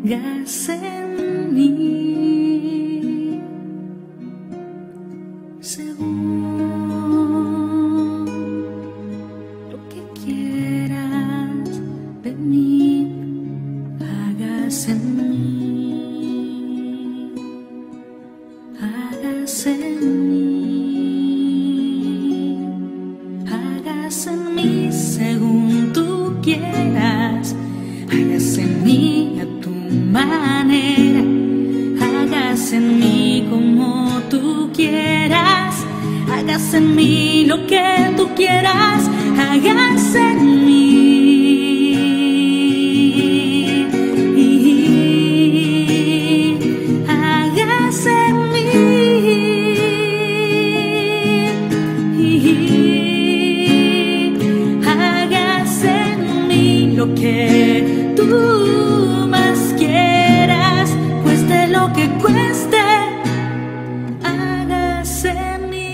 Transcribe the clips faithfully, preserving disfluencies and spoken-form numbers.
hagas en mí, según lo que quieras de mí, hagas en mí, hagas en mí, hagas en mí según tú quieras, hagas en mí a tu manera, hagas en mí como tú quieras, hagas en mí lo que tú quieras, hagas en mí, hagas en mí, hagas en mí lo que tú más quieras, cueste lo que cueste, hagas en mí.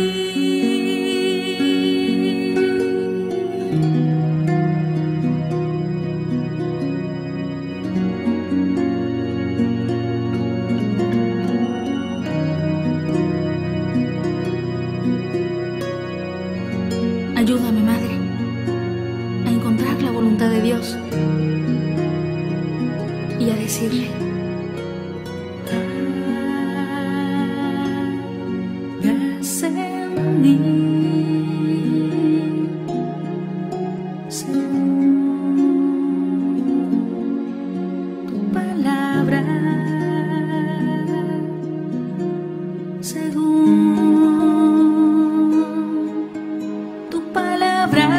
Ayúdame, Madre, a encontrar la voluntad de Dios y a decirle: hagas en mí según tu palabra, según tu palabra,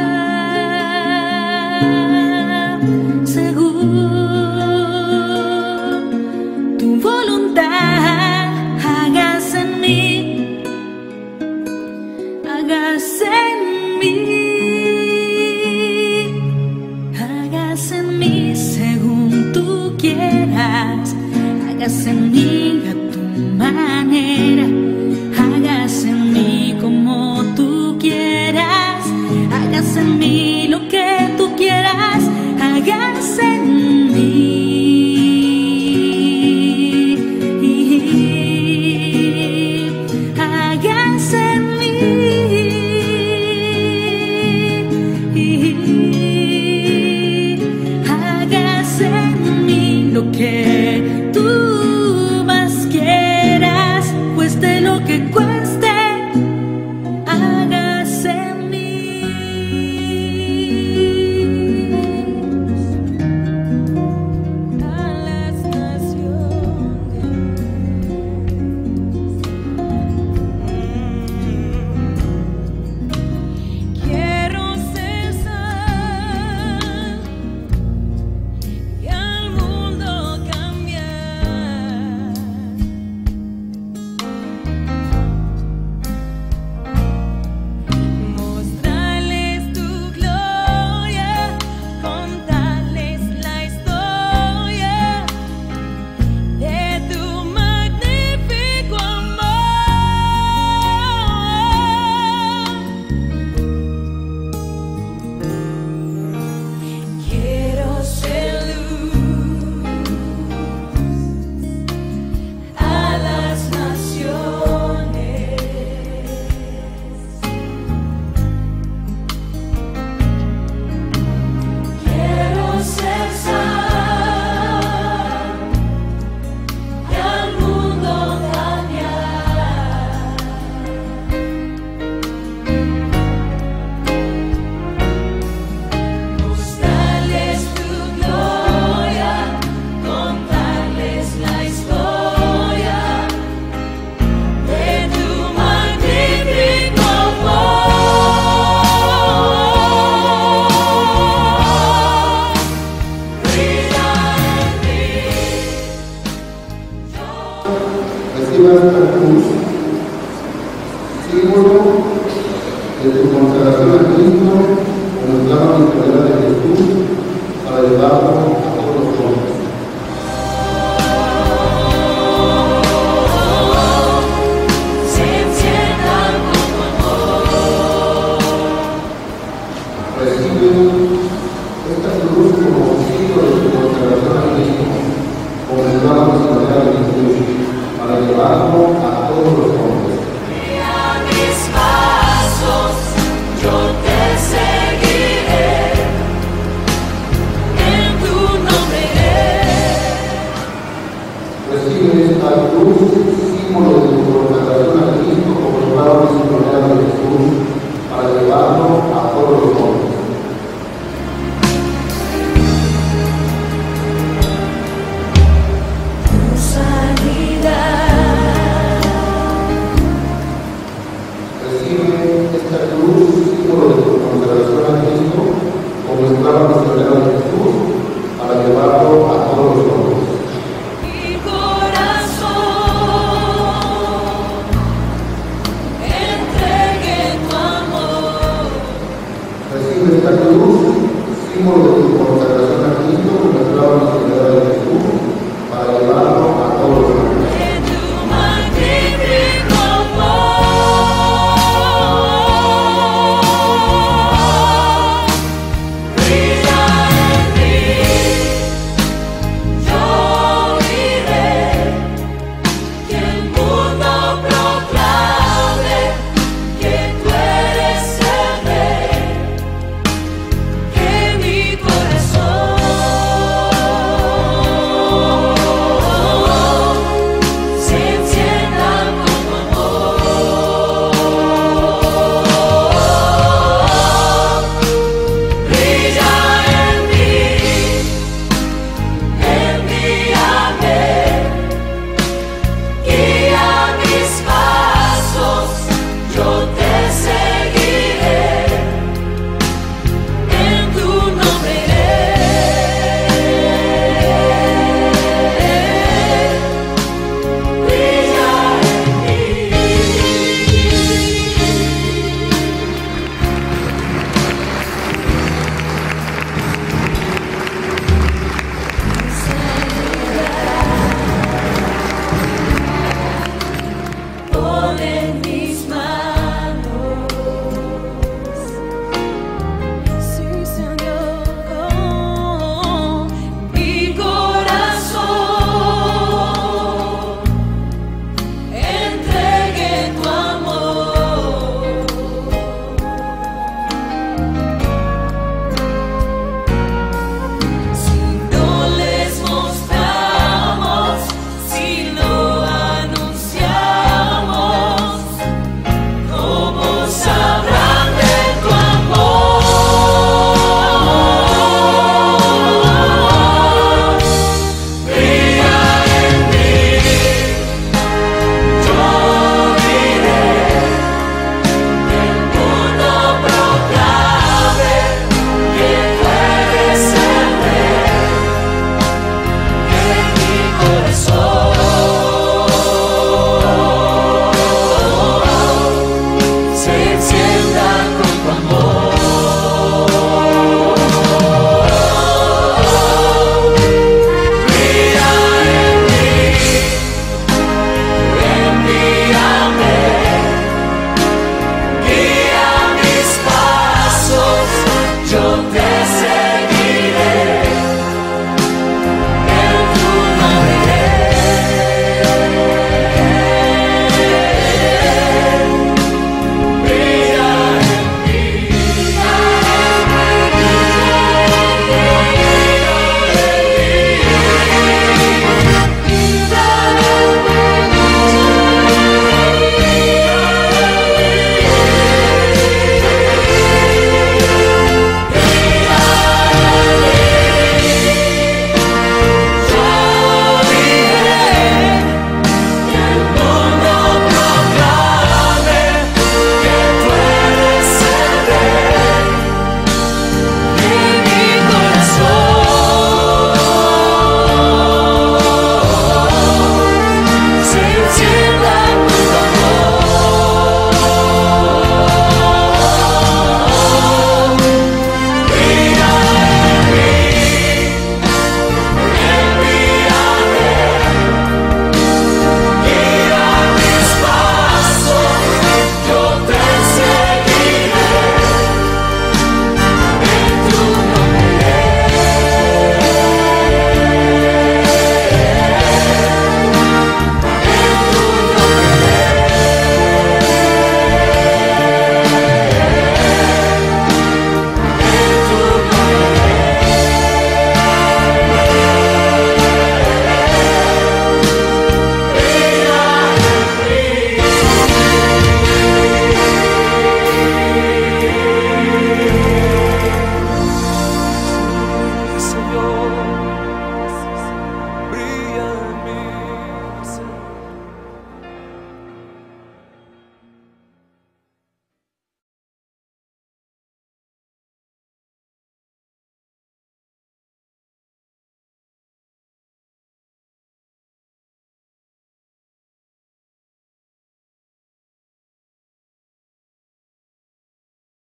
según tu voluntad, hagas en mí, hagas en mí, hagas en mí según tú quieras, hagas en mí a tu manera, hagas en mí como tú quieras, hagas en mí lo que tú quieras, hagas en mí, hagas en mí, hagas en mí lo que tú más quieras, cueste lo que cueste, hagas en mí. A las naciones quiero ser sal y al mundo cambiar. Mostrarles tu gloria, contarles la historia de tu magnífico amor. Quiero ser luz a las naciones. Quiero ser sal y al mundo cambiar. Mostrarles tu gloria, contarles la historia de tu magnífico amor. Brilla en mí. Reciba esta cruz, símbolo de tu consagración a Cristo como esclava victoriosa de Jesús, para llevarlo a todos los hombres. Se encienda como amor. Recibe esta cruz como símbolo de tu consagración a Cristo, para llevarlo a todos los hombres. Recibe esta cruz, símbolo de tu consagración a Cristo, como esclava misionera de Jesús, para llevarlo a todos los hombres. Mi corazón entregue tu amor. Recibe esta cruz, símbolo de tu consagración a Cristo, como esclava misionera de Jesús, para llevarlo